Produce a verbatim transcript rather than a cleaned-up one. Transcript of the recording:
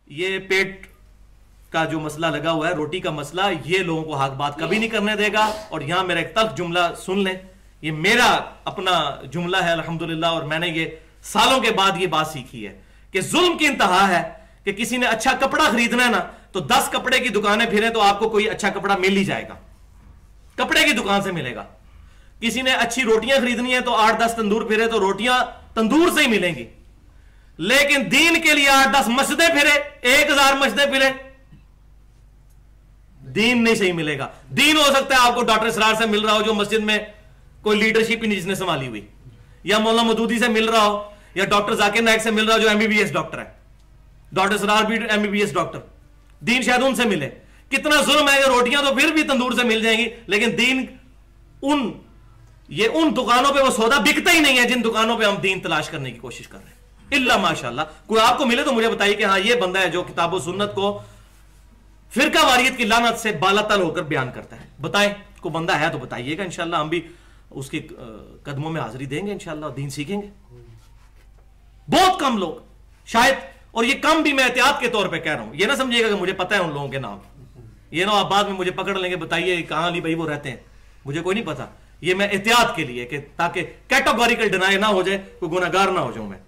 یہ پیٹ کا جو مسئلہ لگا ہوا ہے، روٹی کا مسئلہ، یہ لوگوں کو حق بات کبھی نہیں کرنے دے گا. اور یہاں میرا ایک تلخ جملہ سن لیں، یہ میرا اپنا جملہ ہے الحمدللہ، اور میں نے یہ سالوں کے بعد یہ بات سیکھی ہے کہ ظلم کی انتہا ہے کہ کسی نے اچھا کپڑا خریدنا ہے نا تو دس کپڑے کی دکانیں پھریں تو آپ کو کوئی اچھا کپڑا مل ہی جائے گا، کپڑے کی دکان سے ملے گا. کسی نے اچھی روٹیاں خریدنی ہے تو آٹھ دس تندور پھرے تو روٹیاں تندور سے ہی ملیں گی. لیکن دین کے لیے آٹھ دس مسجدیں پھرے، ایک ہزار مسجدیں پھرے، دین نہیں صحیح ملے گا. دین ہو سکتا ہے آپ کو ڈاکٹر اسرار سے مل رہا ہو جو مسجد میں کوئی لیڈرشپ ہی نہیں جس نے سنبھالی ہوئی، یا مولانا مودودی سے مل رہا ہو، یا ڈاکٹر ذاکر نائک سے مل رہا ہو جو M B B S doctor ہے. ڈاکٹر اسرار بھی M B B S doctor, then شاید ان سے ملے. کتنا ظلم ہے کہ روٹیاں تو پھر بھی تندور سے مل جائیں گی، لیکن دین ان یہ ان دکانوں پہ وہ سودا بکتا ہی نہیں ہے جن دکانوں پہ ہم دین تلاش کرنے کی کوشش کر رہے ہیں. اللہ ماشاءاللہ کوئی آپ کو ملے تو مجھے بتائیے کہ ہاں یہ بندہ ہے جو کتاب و سنت کو فرقہ واریت کی لعنت سے بالا تل ہو کر بیان کرتا ہے. بتائیں کوئی بندہ ہے تو بتائیے گا، انشاءاللہ ہم بھی اس کے قدموں میں حاضری دیں گے، انشاءاللہ دین سیکھیں گے. بہت کم لوگ شاید، اور یہ کم بھی میں احتیاط کے طور پہ کہہ رہا ہوں، یہ نہ سمجھیے گا کہ مجھے پتہ ہے ان لوگوں کے نام، یہ نہ آپ بعد میں مجھے پکڑ لیں گے بتائیے کہاں علی بھائی وہ رہتے ہیں، مجھے کوئی نہیں پتا. یہ میں احتیاط کے لیے کہ تاکہ کیٹاگوریکل ڈینائی نہ ہو جائے، کوئی گناہگار نہ ہو جاؤں میں.